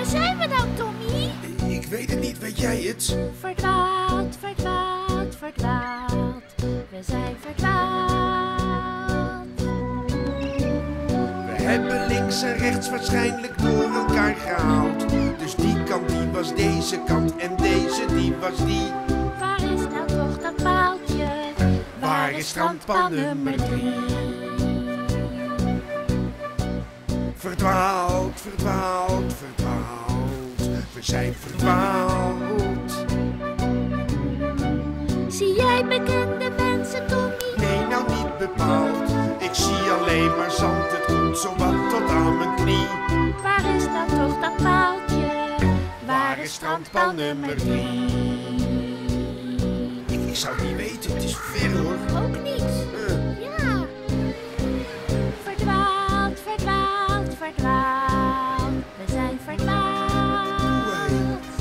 Waar zijn we nou, Tommy? Ik weet het niet, weet jij het? Verdwaald, verdwaald, verdwaald. We zijn verdwaald. We hebben links en rechts waarschijnlijk door elkaar gehaald. Dus die kant die was deze kant en deze die was die. Waar is nou toch dat paaltje? Waar is strandpaal nummer 3? Verdwaald, verdwaald, verdwaald. We zijn verdwaald. Zie jij bekende mensen, Tommy? Nee, nou niet bepaald. Ik zie alleen maar zand, het komt zo wat tot aan mijn knie. Waar is nou toch dat paaltje? Waar is strandpaal nummer 3? Ik zou het niet weten, het is ver hoor. Ook niet. Ja. Verdwaald, verdwaald, verdwaald. We zijn verdwaald.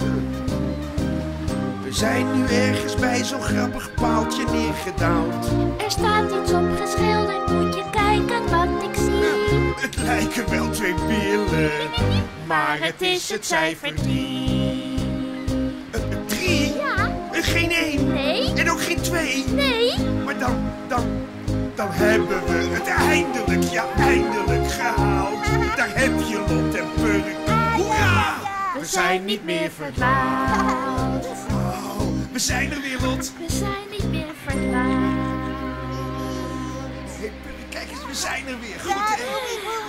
We zijn nu ergens bij zo'n grappig paaltje neergedaald. Er staat iets op geschilderd, moet je kijken wat ik zie. Het lijken wel 2 billen, maar het is het cijfer 3. 3? Ja. Geen 1? Nee. En ook geen 2? Nee. Maar dan hebben we het eindelijk, ja eindelijk gehaald. Daar heb je Lot en Purk. Hoera! We zijn niet meer verdwaald. Oh, we zijn er weer, Lot. We zijn niet meer verdwaald. Hey, Purk, kijk eens, we zijn er weer. Goed, hè?